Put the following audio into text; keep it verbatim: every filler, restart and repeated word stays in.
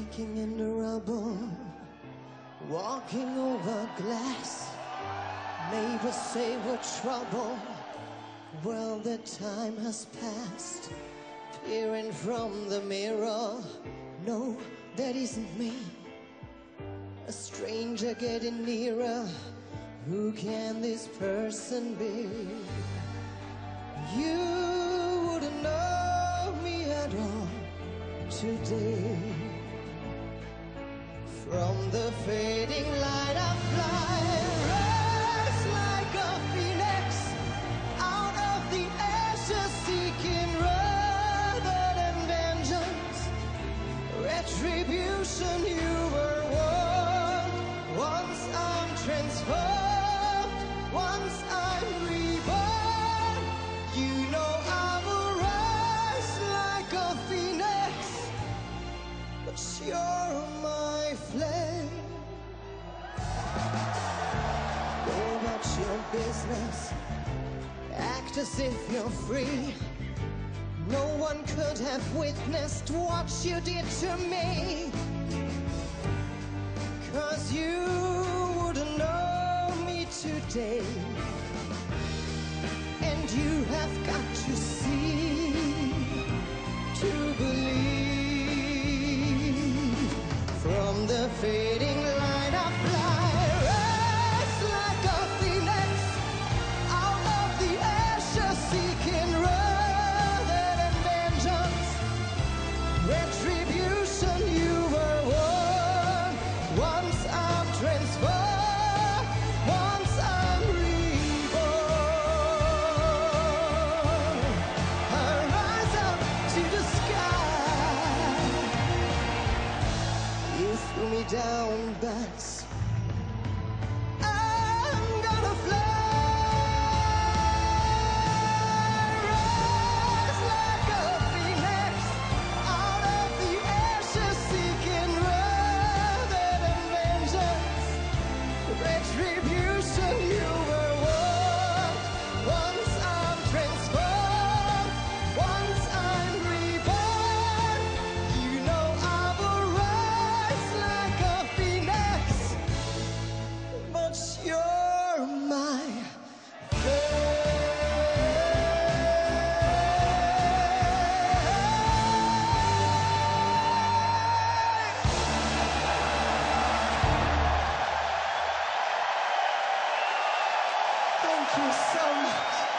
Waking in the rubble, walking over glass. Neighbors say we're trouble. Well, the time has passed. Peering from the mirror, no, that isn't me. A stranger getting nearer. Who can this person be? You wouldn't know me at all today. From the fading light I fly, rise like a phoenix out of the ashes, seeking rather than vengeance, retribution. You were one. Once I'm transformed, once I'm reborn, you know I will rise like a phoenix, but you're my flame. Go about your business, act as if you're free. No one could have witnessed what you did to me, 'cause you wouldn't know me today. And you have got to see to believe. From the fading light I fly, rise like a phoenix out of the ashes, seeking rather than vengeance, retribution. You were one. Once I'm transformed, once I'm reborn, I rise up to the sky. You threw me down, but I'm gonna fly. Rise like a phoenix out of the ashes, seeking rather than vengeance, retribution. You were one. Once I'm transformed, once I'm reborn, you know I will rise like a phoenix, but you're my Thank you so much.